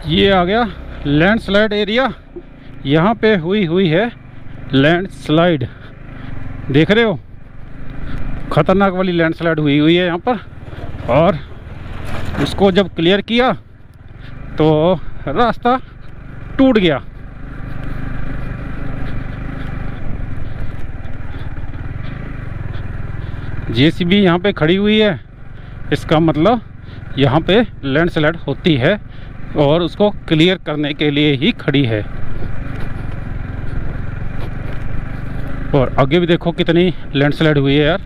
ये आ गया landslide area. यहाँ पे हुई है लैंडस्लाइड, देख रहे हो, खतरनाक वाली लैंडस्लाइड हुई है यहाँ पर। और उसको जब क्लियर किया तो रास्ता टूट गया। जेसीबी यहाँ पे खड़ी हुई है, इसका मतलब यहाँ पे लैंडस्लाइड होती है और उसको क्लियर करने के लिए ही खड़ी है। और आगे भी देखो कितनी लैंडस्लाइड हुई है यार।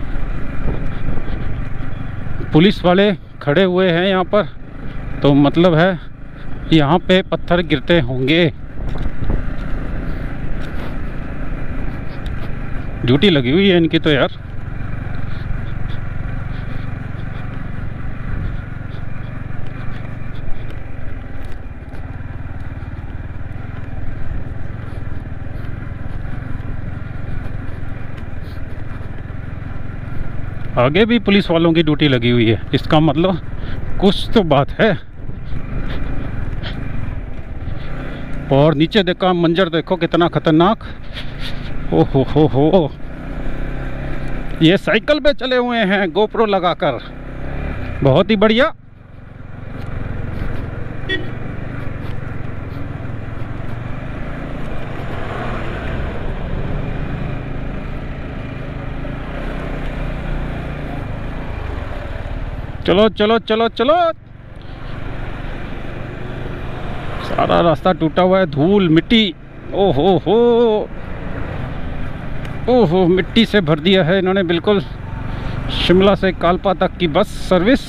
पुलिस वाले खड़े हुए हैं यहाँ पर, तो मतलब है यहाँ पे पत्थर गिरते होंगे। ड्यूटी लगी हुई है इनकी तो यार। आगे भी पुलिस वालों की ड्यूटी लगी हुई है, इसका मतलब कुछ तो बात है। और नीचे देखा मंजर देखो कितना खतरनाक। ओहो हो, ये साइकिल पे चले हुए हैं गोप्रो लगाकर, बहुत ही बढ़िया। चलो चलो चलो चलो। सारा रास्ता टूटा हुआ है, धूल मिट्टी, ओहो हो, ओहो, मिट्टी से भर दिया है इन्होंने बिल्कुल। शिमला से कालपा तक की बस सर्विस।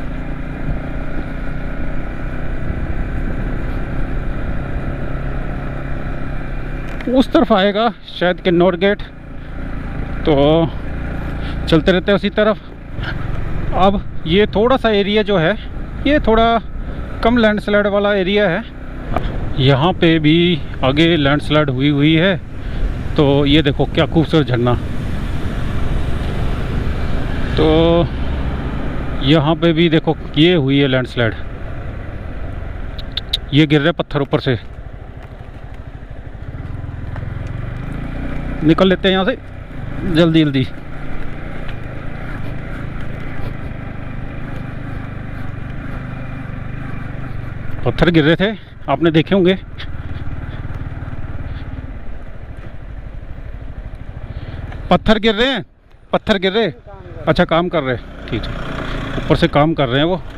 उस तरफ आएगा शायद किन्नौर गेट, तो चलते रहते हैं उसी तरफ। अब ये थोड़ा सा एरिया जो है ये थोड़ा कम लैंडस्लाइड वाला एरिया है। यहाँ पे भी आगे लैंडस्लाइड हुई है, तो ये देखो क्या खूबसूरत झरना। तो यहाँ पे भी देखो ये हुई है लैंडस्लाइड, ये गिर रहे पत्थर ऊपर से। निकल लेते हैं यहाँ से जल्दी जल्दी। पत्थर गिर रहे थे, आपने देखे होंगे। पत्थर गिर रहे हैं, पत्थर गिर रहे। अच्छा, काम कर रहे हैं, ठीक है, ऊपर से काम कर रहे हैं वो।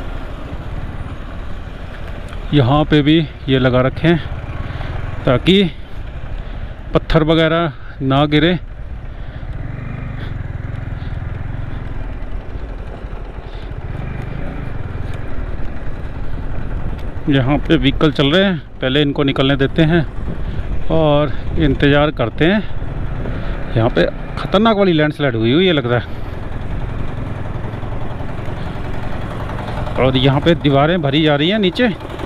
यहाँ पे भी ये लगा रखे हैं ताकि पत्थर वगैरह ना गिरे। यहाँ पे व्हीकल चल रहे हैं, पहले इनको निकलने देते हैं और इंतज़ार करते हैं। यहाँ पे खतरनाक वाली लैंडस्लाइड हुई है लग रहा है। और यहाँ पे दीवारें भरी जा रही हैं नीचे।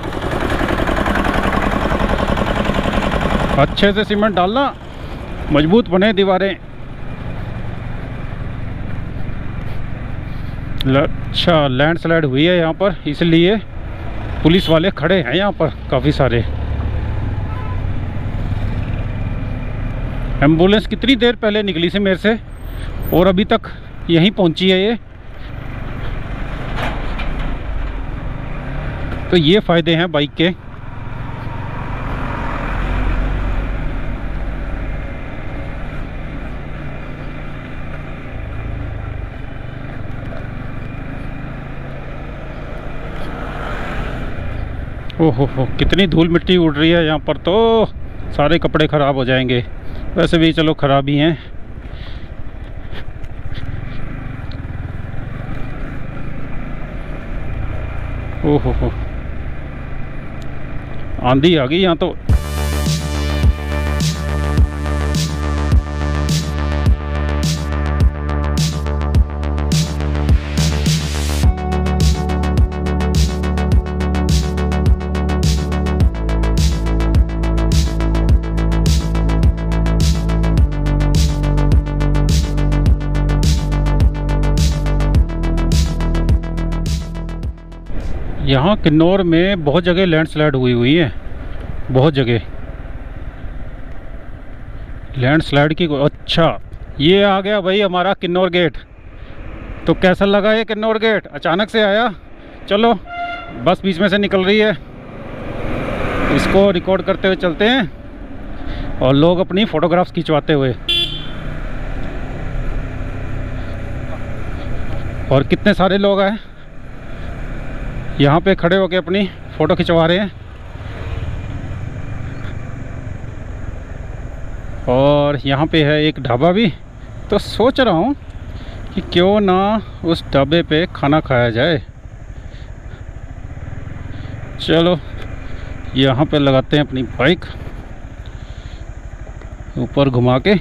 अच्छे से सीमेंट डालना, मजबूत बने दीवारें। अच्छा, लैंडस्लाइड हुई है यहाँ पर, इसलिए पुलिस वाले खड़े हैं यहाँ पर काफ़ी सारे। एम्बुलेंस कितनी देर पहले निकली थी मेरे से और अभी तक यहीं पहुंची है ये। तो ये फ़ायदे हैं बाइक के। ओहो हो, कितनी धूल मिट्टी उड़ रही है यहाँ पर, तो सारे कपड़े ख़राब हो जाएंगे। वैसे भी चलो ख़राब ही हैं। ओहो हो, आंधी आ गई यहाँ तो। यहाँ किन्नौर में बहुत जगह लैंडस्लाइड हुई है, बहुत जगह लैंडस्लाइड की। अच्छा, ये आ गया भाई हमारा किन्नौर गेट। तो कैसा लगा ये किन्नौर गेट? अचानक से आया। चलो, बस बीच में से निकल रही है, इसको रिकॉर्ड करते हुए चलते हैं और लोग अपनी फ़ोटोग्राफ्स खिंचवाते हुए। और कितने सारे लोग आए यहाँ पे खड़े होके अपनी फ़ोटो खिंचवा रहे हैं। और यहाँ पे है एक ढाबा भी, तो सोच रहा हूँ कि क्यों ना उस ढाबे पे खाना खाया जाए। चलो, यहाँ पे लगाते हैं अपनी बाइक ऊपर घुमा के।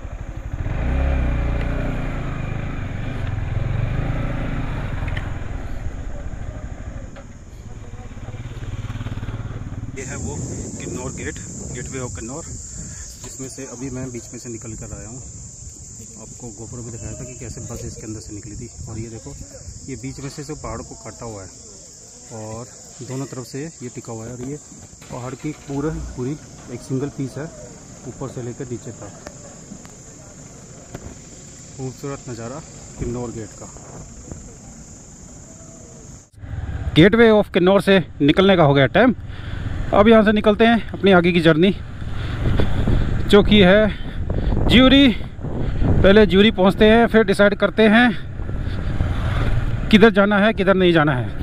ये है वो किन्नौर गेटवे ऑफ किन्नौर, जिसमें से अभी मैं बीच में से निकल कर आया हूँ। आपको गोप्रो में दिखाया था कि कैसे बस इसके अंदर से निकली थी। और ये देखो, ये बीच में से जो पहाड़ को काटा हुआ है और दोनों तरफ से ये टिका हुआ है। और ये पहाड़ की पूरी एक सिंगल पीस है, ऊपर से लेकर नीचे तक। खूबसूरत नज़ारा किन्नौर गेट का। गेटवे ऑफ किन्नौर से निकलने का हो गया टाइम। अब यहाँ से निकलते हैं अपनी आगे की जर्नी, जो कि है ज्यूरी। पहले ज्यूरी पहुँचते हैं, फिर डिसाइड करते हैं किधर जाना है किधर नहीं जाना है।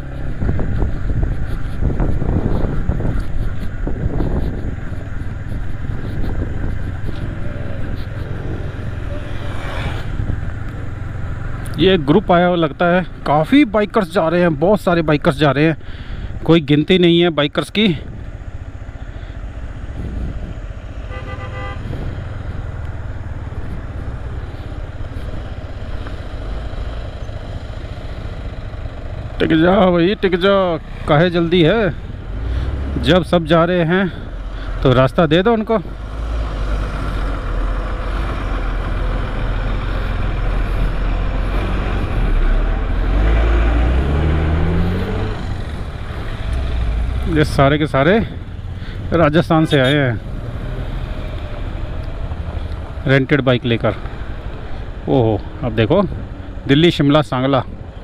ये ग्रुप आया हुआ लगता है, काफ़ी बाइकर्स जा रहे हैं, बहुत सारे बाइकर्स जा रहे हैं, कोई गिनती नहीं है बाइकर्स की। टिक जा भाई, टिक जा, काहे जल्दी है? जब सब जा रहे हैं तो रास्ता दे दो उनको। ये सारे के सारे राजस्थान से आए हैं रेंटेड बाइक लेकर। ओहो, अब देखो, दिल्ली शिमला सांगला।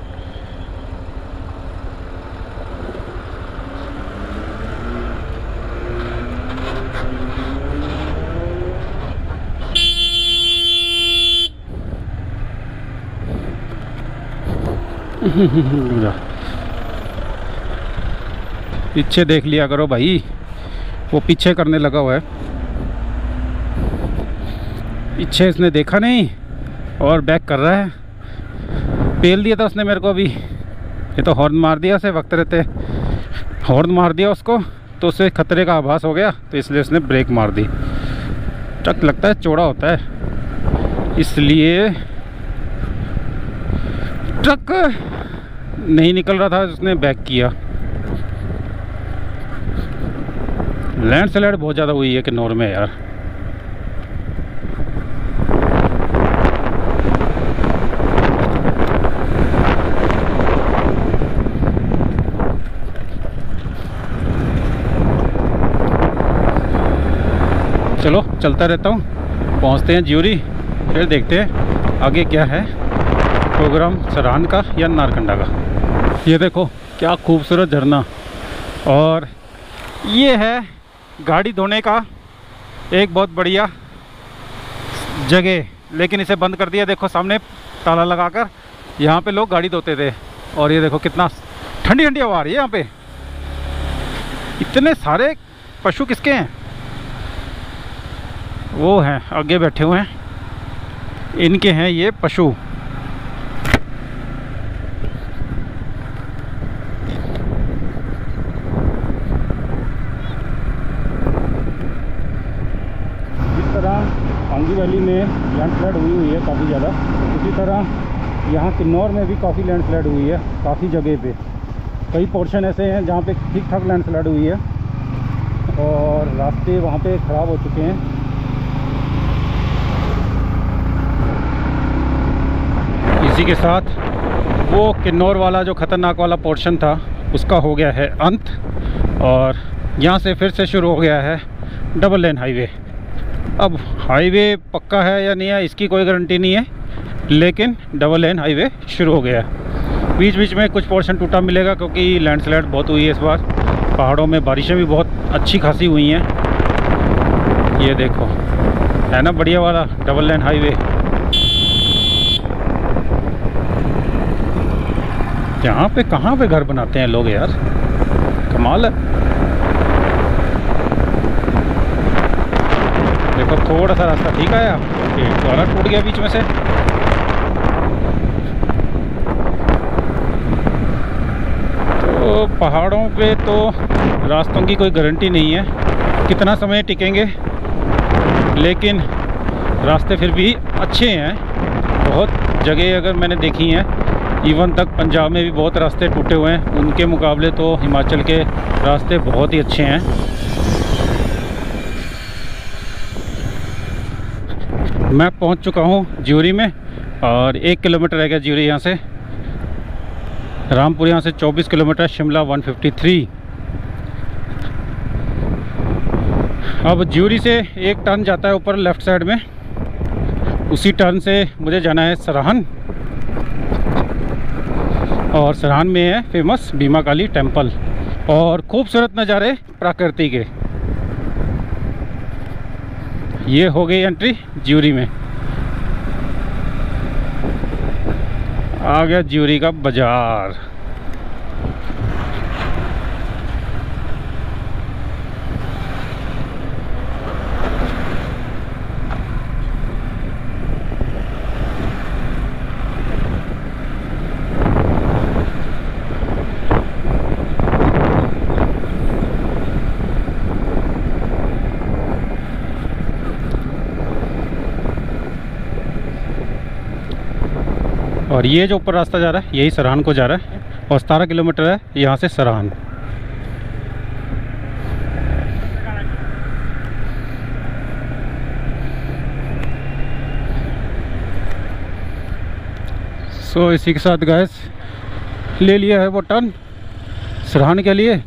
पीछे देख लिया करो भाई, वो पीछे करने लगा हुआ है। पीछे इसने देखा नहीं और बैक कर रहा है। पेल दिया था उसने मेरे को अभी। ये तो हॉर्न मार दिया, उसे वक्त रहते हॉर्न मार दिया उसको, तो उसे खतरे का आभास हो गया, तो इसलिए उसने ब्रेक मार दी। ट्रक लगता है चौड़ा होता है, इसलिए ट्रक नहीं निकल रहा था, उसने बैक किया। लैंडस्लाइड बहुत ज़्यादा हुई है किन्नौर में यार। चलो, चलता रहता हूँ, पहुँचते हैं ज्यूरी, फिर देखते हैं आगे क्या है प्रोग्राम, सराहन का या नारकंडा का। ये देखो क्या खूबसूरत झरना। और ये है गाड़ी धोने का एक बहुत बढ़िया जगह, लेकिन इसे बंद कर दिया। देखो सामने ताला लगाकर, यहाँ पे लोग गाड़ी धोते थे। और ये देखो कितना ठंडी ठंडी हवा आ रही है यहाँ पे। इतने सारे पशु किसके हैं? वो हैं आगे बैठे हुए हैं, इनके हैं ये पशु। पांगी वैली में लैंडस्लाइड हुई है काफ़ी ज़्यादा, उसी तरह यहाँ किन्नौर में भी काफ़ी लैंडस्लाइड हुई है। काफ़ी जगह पे कई पोर्शन ऐसे हैं जहाँ पे ठीक ठाक लैंडस्लाइड हुई है और रास्ते वहाँ पे ख़राब हो चुके हैं। इसी के साथ वो किन्नौर वाला जो ख़तरनाक वाला पोर्शन था उसका हो गया है अंत, और यहाँ से फिर से शुरू हो गया है डबल लेन हाईवे। अब हाईवे पक्का है या नहीं है इसकी कोई गारंटी नहीं है, लेकिन डबल लेन हाईवे शुरू हो गया है। बीच बीच में कुछ पोर्शन टूटा मिलेगा क्योंकि लैंडस्लाइड बहुत हुई है इस बार, पहाड़ों में बारिशें भी बहुत अच्छी खासी हुई हैं। ये देखो है ना बढ़िया वाला डबल लेन हाईवे। यहाँ पे कहाँ पे घर बनाते हैं लोग यार, कमाल है। देखो थोड़ा सा रास्ता ठीक आया, दोबारा टूट गया बीच में से। तो पहाड़ों पे तो रास्तों की कोई गारंटी नहीं है कितना समय टिकेंगे, लेकिन रास्ते फिर भी अच्छे हैं। बहुत जगह अगर मैंने देखी हैं, इवन तक पंजाब में भी बहुत रास्ते टूटे हुए हैं, उनके मुकाबले तो हिमाचल के रास्ते बहुत ही अच्छे हैं। मैं पहुंच चुका हूं ज्यूरी में, और 1 किलोमीटर रह गया ज्यूरी यहाँ से। रामपुर यहाँ से 24 किलोमीटर, शिमला 153। अब ज्यूरी से एक टर्न जाता है ऊपर लेफ़्ट साइड में, उसी टर्न से मुझे जाना है सराहन, और सराहन में है फेमस भीमा काली टेम्पल और खूबसूरत नज़ारे प्रकृति के। ये हो गई एंट्री ज्यूरी में। आ गया ज्यूरी का बाजार। और ये जो ऊपर रास्ता जा रहा है यही सराहन को जा रहा है, और 17 किलोमीटर है यहाँ से सराहन। सो इसी के साथ गैस ले लिया है वो टर्न सराहन के लिए।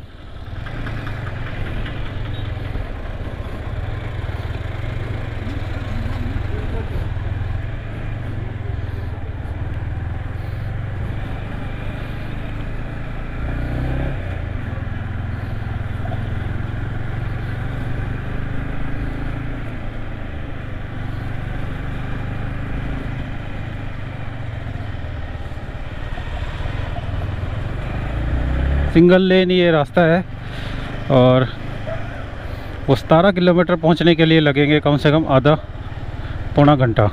सिंगल लेन ये रास्ता है, और वो 17 किलोमीटर पहुंचने के लिए लगेंगे कम से कम आधा पौना घंटा।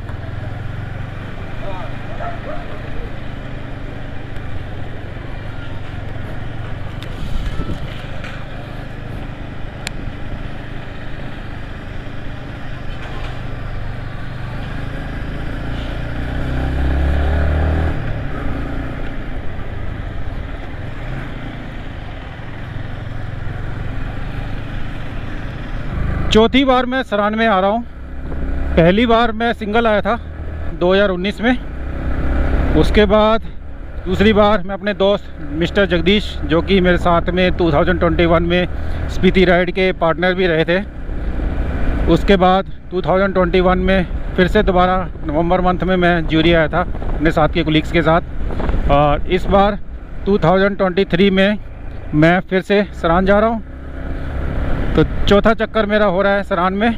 चौथी बार मैं सराहन में आ रहा हूँ। पहली बार मैं सिंगल आया था 2019 में, उसके बाद दूसरी बार मैं अपने दोस्त मिस्टर जगदीश, जो कि मेरे साथ में 2021 में स्पीति राइड के पार्टनर भी रहे थे, उसके बाद 2021 में फिर से दोबारा नवंबर मंथ में मैं ज्यूरी आया था अपने साथ के कोलीग्स के साथ, और इस बार 2023 में मैं फिर से सराहन जा रहा हूँ। तो चौथा चक्कर मेरा हो रहा है सराहन में।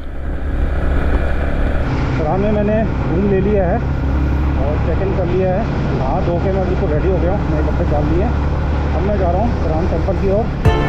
सराहन में मैंने रूम ले लिया है और चेक इन कर लिया है। हाँ, धो के मैं बिल्कुल रेडी हो गया हूँ, नए कपड़े डाल लिए। अब मैं जा रहा हूँ सराहन टेम्पल की ओर।